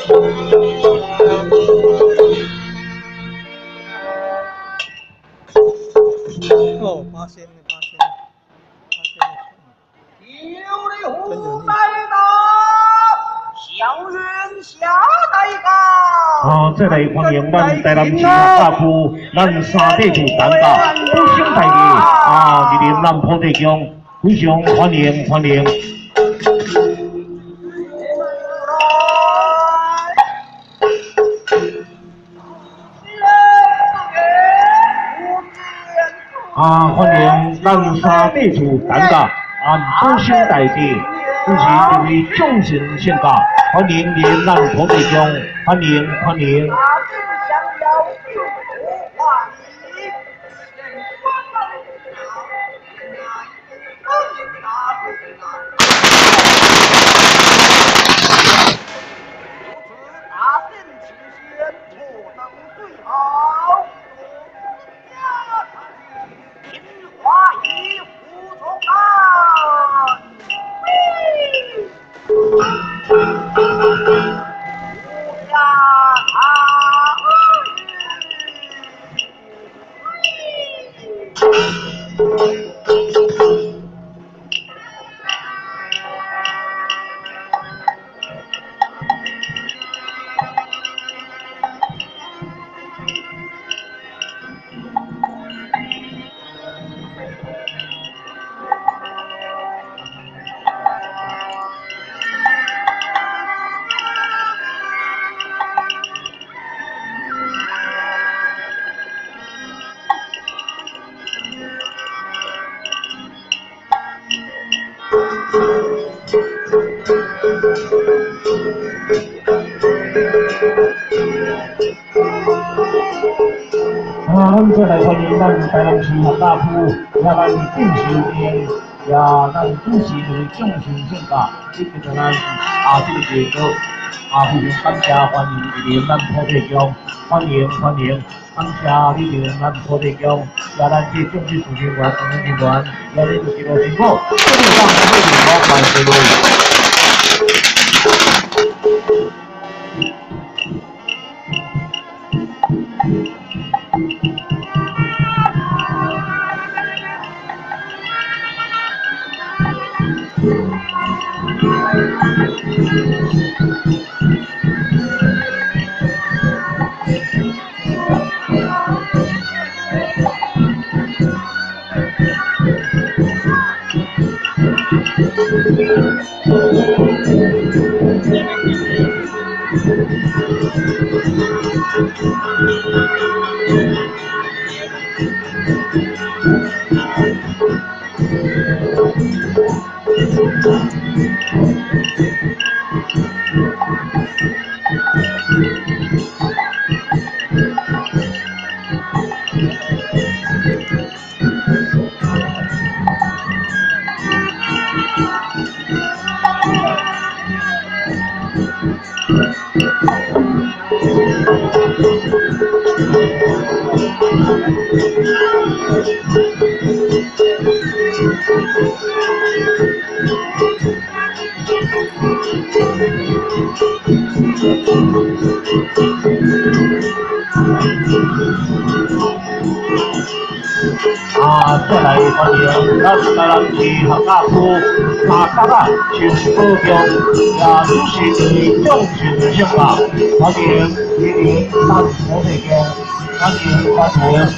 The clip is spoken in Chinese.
哦，发现了，发现了，发现了。 有的虎在道，祥云下来高。 再来欢迎咱台南市大埔咱三地处担架不胜大义莅临咱普地乡，非常欢迎欢迎。欢迎咱三地处担架不胜大义，这是一位众神献价，欢迎临咱普地乡，欢迎欢迎。再来欢迎咱台南市大埔，也咱进行的，也咱主持的众神献价，这个就咱这个节目非常感谢欢迎莅临咱普地乡，欢迎欢迎，感谢你莅临咱普地乡，也咱这众事主持人、工作人员，也你就一路辛苦，祝你咱普地乡万事如意。再来欢迎咱台南市大埔大家新宝乡，也主持的众神献价，欢迎莅临咱普地乡，欢迎欢迎。